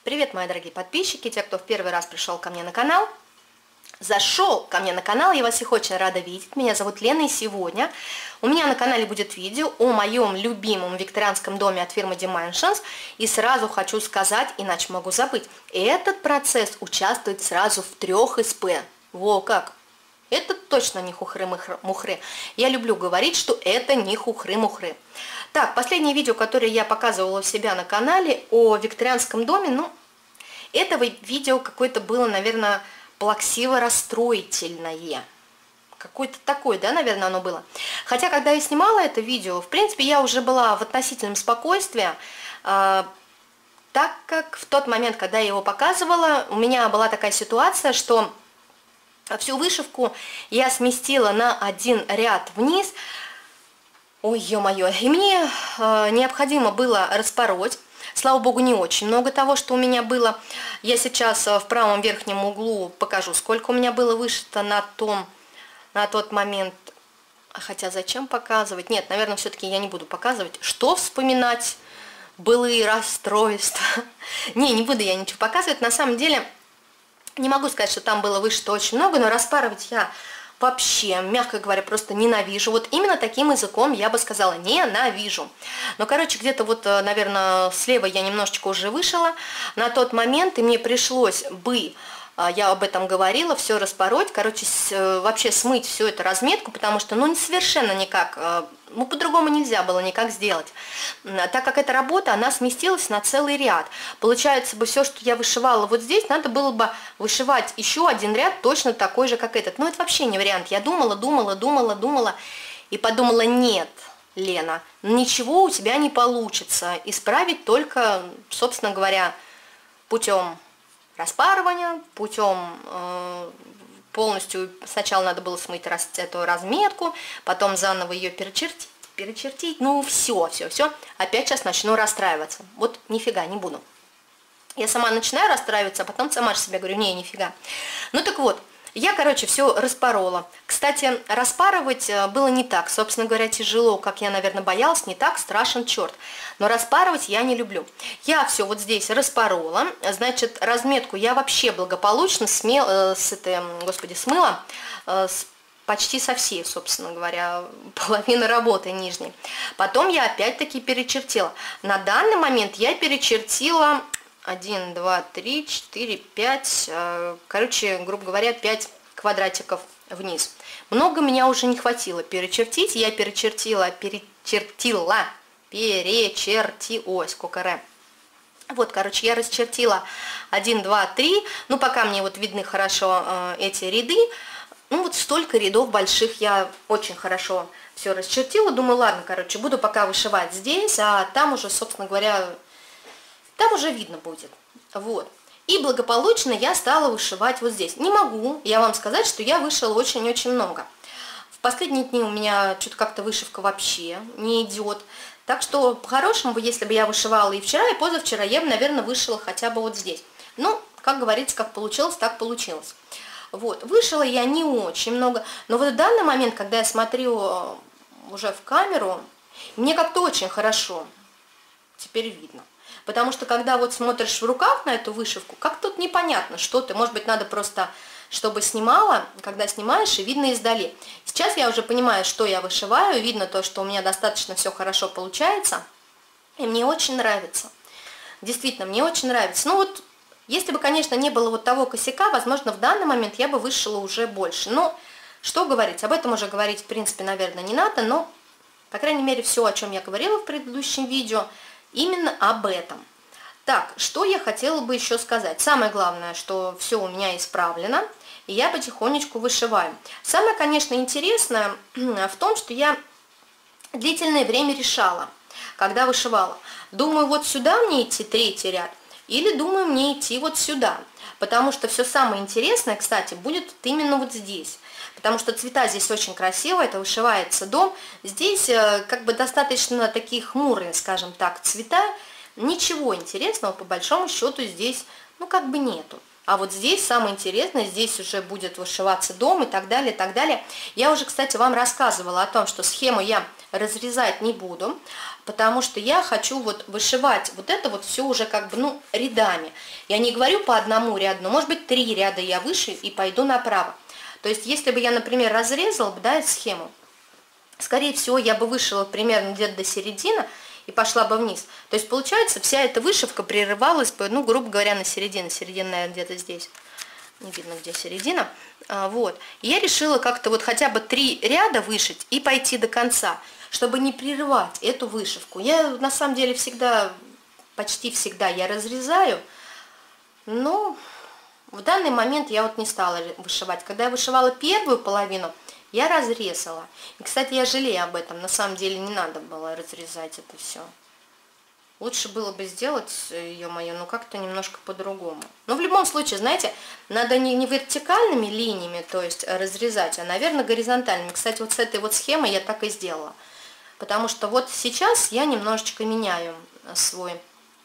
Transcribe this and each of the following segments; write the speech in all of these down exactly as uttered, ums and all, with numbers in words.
Привет, мои дорогие подписчики, те, кто в первый раз пришел ко мне на канал. Зашел ко мне на канал, я вас всех очень рада видеть. Меня зовут Лена, и сегодня у меня на канале будет видео о моем любимом викторианском доме от фирмы Dimensions. И сразу хочу сказать, иначе могу забыть, этот процесс участвует сразу в трех СП. Во как! Это точно не хухры-мухры. Я люблю говорить, что это не хухры-мухры. Так, последнее видео, которое я показывала у себя на канале о викторианском доме, ну, это видео какое-то было, наверное, плаксиво-расстроительное. Какое-то такое, да, наверное, оно было. Хотя, когда я снимала это видео, в принципе, я уже была в относительном спокойствии, э, так как в тот момент, когда я его показывала, у меня была такая ситуация, что всю вышивку я сместила на один ряд вниз. Ой, ё-моё, и мне э, необходимо было распороть. Слава богу, не очень много того, что у меня было. Я сейчас в правом верхнем углу покажу, сколько у меня было вышито на, том, на тот момент. Хотя зачем показывать? Нет, наверное, все-таки я не буду показывать. Что вспоминать? Былые расстройства. Не, не буду я ничего показывать. На самом деле, не могу сказать, что там было вышито очень много, но распарывать я вообще, мягко говоря, просто ненавижу. Вот именно таким языком я бы сказала, ненавижу. Но, короче, где-то вот, наверное, слева я немножечко уже вышила на тот момент, и мне пришлось бы, я об этом говорила, все распороть, короче, вообще смыть всю эту разметку, потому что, ну, совершенно никак, ну, по-другому нельзя было никак сделать. Так как эта работа, она сместилась на целый ряд. Получается бы, все, что я вышивала вот здесь, надо было бы вышивать еще один ряд, точно такой же, как этот. Ну, это вообще не вариант. Я думала, думала, думала, думала, и подумала, нет, Лена, ничего у тебя не получится. Исправить только, собственно говоря, путем распарывания, путем э, полностью сначала надо было смыть раз, эту разметку, потом заново ее перечертить, перечертить, ну все, все, все, опять сейчас начну расстраиваться, вот нифига не буду. Я сама начинаю расстраиваться, а потом сама же себе говорю, не, нифига. Ну так вот, я, короче, все распорола. Кстати, распарывать было не так, собственно говоря, тяжело, как я, наверное, боялась, не так, страшен черт. Но распарывать я не люблю. Я все вот здесь распорола, значит, разметку я вообще благополучно смел, э, с этой, господи, смыла, э, с, почти со всей, собственно говоря, половина работы нижней. Потом я опять-таки перечертила. На данный момент я перечертила один, два, три, четыре, пять, короче, грубо говоря, пять квадратиков вниз. Много меня уже не хватило перечертить, я перечертила, перечертила, перечерти, ой, сколько ре. Вот, короче, я расчертила один, два, три, ну, пока мне вот видны хорошо э, эти ряды, ну, вот столько рядов больших я очень хорошо все расчертила, думаю, ладно, короче, буду пока вышивать здесь, а там уже, собственно говоря, там уже видно будет. Вот. И благополучно я стала вышивать вот здесь. Не могу я вам сказать, что я вышила очень-очень много. В последние дни у меня что-то как-то вышивка вообще не идет. Так что, по-хорошему, если бы я вышивала и вчера, и позавчера, я бы, наверное, вышила хотя бы вот здесь. Ну, как говорится, как получилось, так получилось. Вот. Вышила я не очень много. Но вот в данный момент, когда я смотрю уже в камеру, мне как-то очень хорошо теперь видно. Потому что, когда вот смотришь в руках на эту вышивку, как тут непонятно, что ты, может быть, надо просто, чтобы снимала, когда снимаешь, и видно издали. Сейчас я уже понимаю, что я вышиваю, видно то, что у меня достаточно все хорошо получается, и мне очень нравится. Действительно, мне очень нравится. Ну вот, если бы, конечно, не было вот того косяка, возможно, в данный момент я бы вышила уже больше. Но, что говорить, об этом уже говорить, в принципе, наверное, не надо, но, по крайней мере, все, о чем я говорила в предыдущем видео, именно об этом. Так, что я хотела бы еще сказать. Самое главное, что все у меня исправлено, и я потихонечку вышиваю. Самое, конечно, интересное в том, что я длительное время решала, когда вышивала. Думаю, вот сюда мне идти третий ряд, или думаю, мне идти вот сюда. Потому что все самое интересное, кстати, будет именно вот здесь. Потому что цвета здесь очень красивые, это вышивается дом. Здесь как бы достаточно такие хмурые, скажем так, цвета. Ничего интересного по большому счету здесь, ну, как бы нету. А вот здесь самое интересное, здесь уже будет вышиваться дом и так далее, и так далее. Я уже, кстати, вам рассказывала о том, что схему я разрезать не буду, потому что я хочу вот вышивать вот это вот все уже как бы, ну, рядами. Я не говорю по одному ряду, но может быть три ряда я вышью и пойду направо. То есть если бы я, например, разрезала бы, да, эту схему, скорее всего, я бы вышила примерно где-то до середины и пошла бы вниз. То есть, получается, вся эта вышивка прерывалась бы, ну, грубо говоря, на середину. Середина, наверное, где-то здесь. Не видно, где середина. А, вот. И я решила как-то вот хотя бы три ряда вышить и пойти до конца, чтобы не прерывать эту вышивку. Я, на самом деле, всегда, почти всегда я разрезаю, но в данный момент я вот не стала вышивать. Когда я вышивала первую половину, я разрезала. И, кстати, я жалею об этом. На самом деле не надо было разрезать это все. Лучше было бы сделать, ё-моё, ну как-то немножко по-другому. Но в любом случае, знаете, надо не, не вертикальными линиями, то есть разрезать, а, наверное, горизонтальными. Кстати, вот с этой вот схемой я так и сделала. Потому что вот сейчас я немножечко меняю свой,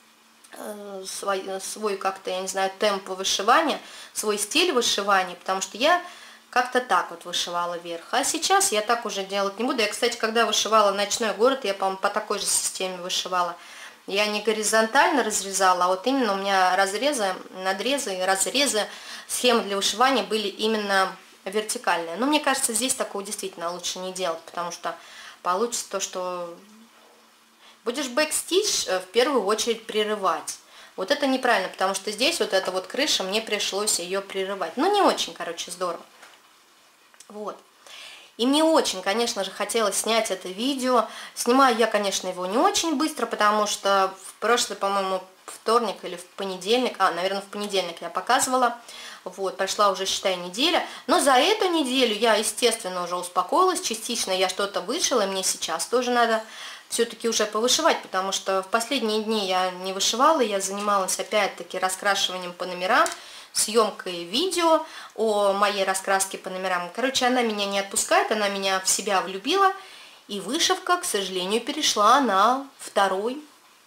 свой, свой как-то, я не знаю, темп вышивания, свой стиль вышивания, потому что я как-то так вот вышивала вверх. А сейчас я так уже делать не буду. Я, кстати, когда вышивала «Ночной город», я, по-моему, по такой же системе вышивала. Я не горизонтально разрезала, а вот именно у меня разрезы, надрезы, разрезы, схемы для вышивания были именно вертикальные. Но мне кажется, здесь такого действительно лучше не делать, потому что получится то, что будешь бэкстич в первую очередь прерывать. Вот это неправильно, потому что здесь вот эта вот крыша, мне пришлось ее прерывать. Ну, не очень, короче, здорово. Вот. И мне очень, конечно же, хотелось снять это видео. Снимаю я, конечно, его не очень быстро, потому что в прошлый, по-моему, вторник или в понедельник, а, наверное, в понедельник я показывала. Вот, прошла уже, считай, неделя. Но за эту неделю я, естественно, уже успокоилась. Частично я что-то вышила, и мне сейчас тоже надо все-таки уже повышивать, потому что в последние дни я не вышивала, я занималась опять-таки раскрашиванием по номерам, съемкой видео о моей раскраске по номерам. Короче, она меня не отпускает, она меня в себя влюбила, и вышивка, к сожалению, перешла на второй,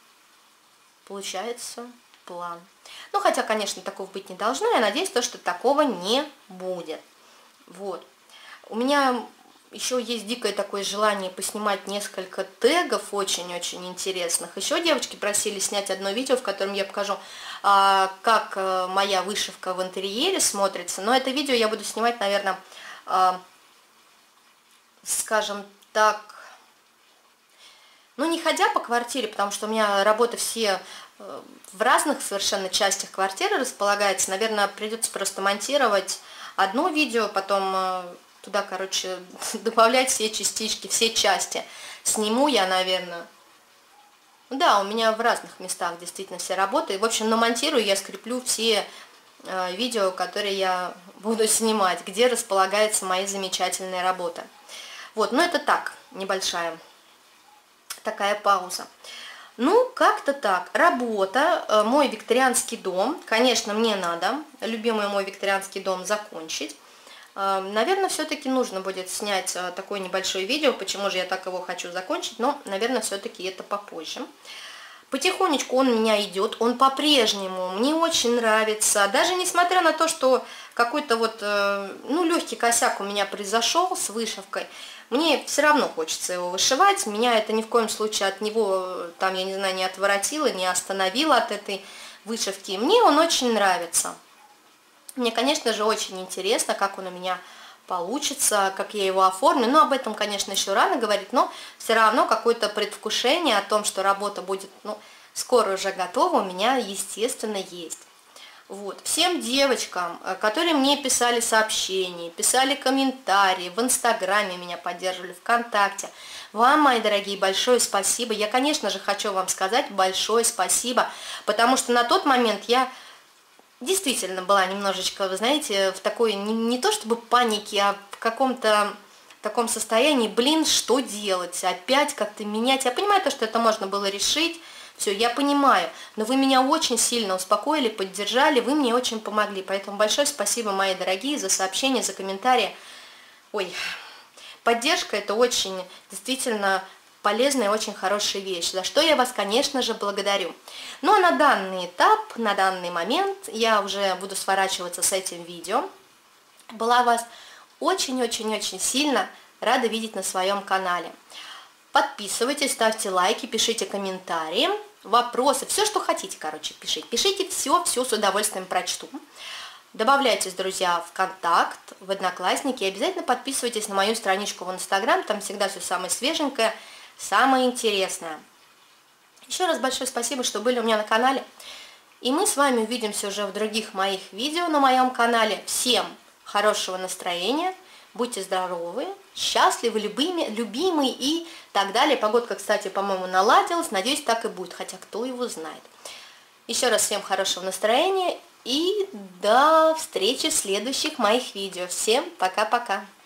получается, план. Ну, хотя, конечно, такого быть не должно, я надеюсь, что такого не будет. Вот. У меня еще есть дикое такое желание поснимать несколько тегов очень-очень интересных. Еще девочки просили снять одно видео, в котором я покажу, а, как а, моя вышивка в интерьере смотрится. Но это видео я буду снимать, наверное, а, скажем так, ну, не ходя по квартире, потому что у меня работа все в разных совершенно частях квартиры располагается. Наверное, придется просто монтировать одно видео, потом туда, короче, добавлять все частички, все части. Сниму я, наверное. Да, у меня в разных местах действительно все работы. В общем, намонтирую, я скреплю все э, видео, которые я буду снимать, где располагаются мои замечательные работы. Вот, ну это так, небольшая такая пауза. Ну, как-то так. Работа, э, мой викторианский дом. Конечно, мне надо любимый мой викторианский дом закончить. Наверное, все-таки нужно будет снять такое небольшое видео, почему же я так его хочу закончить, но, наверное, все-таки это попозже. Потихонечку он у меня идет, он по-прежнему мне очень нравится, даже несмотря на то, что какой-то вот, ну, легкий косяк у меня произошел с вышивкой, мне все равно хочется его вышивать, меня это ни в коем случае от него, там, я не знаю, не отворотило, не остановило от этой вышивки, мне он очень нравится. Мне, конечно же, очень интересно, как он у меня получится, как я его оформлю. Но об этом, конечно, еще рано говорить, но все равно какое-то предвкушение о том, что работа будет, ну, скоро уже готова, у меня, естественно, есть. Вот. Всем девочкам, которые мне писали сообщения, писали комментарии, в Инстаграме меня поддерживали, ВКонтакте, вам, мои дорогие, большое спасибо. Я, конечно же, хочу вам сказать большое спасибо, потому что на тот момент я действительно была немножечко, вы знаете, в такой, не, не то чтобы панике, а в каком-то таком состоянии, блин, что делать, опять как-то менять. Я понимаю то, что это можно было решить, все, я понимаю, но вы меня очень сильно успокоили, поддержали, вы мне очень помогли, поэтому большое спасибо, мои дорогие, за сообщения, за комментарии. Ой, поддержка — это очень, действительно, полезная и очень хорошая вещь, за что я вас, конечно же, благодарю. Ну, а на данный этап, на данный момент я уже буду сворачиваться с этим видео. Была вас очень-очень-очень сильно рада видеть на своем канале. Подписывайтесь, ставьте лайки, пишите комментарии, вопросы, все, что хотите, короче, пишите. Пишите все, все с удовольствием прочту. Добавляйтесь, друзья, в контакт, в Одноклассники. И обязательно подписывайтесь на мою страничку в Инстаграм. Там всегда все самое свеженькое, самое интересное. Еще раз большое спасибо, что были у меня на канале. И мы с вами увидимся уже в других моих видео на моем канале. Всем хорошего настроения, будьте здоровы, счастливы, любыми, любимые и так далее. Погодка, кстати, по-моему, наладилась. Надеюсь, так и будет, хотя кто его знает. Еще раз всем хорошего настроения и до встречи в следующих моих видео. Всем пока-пока!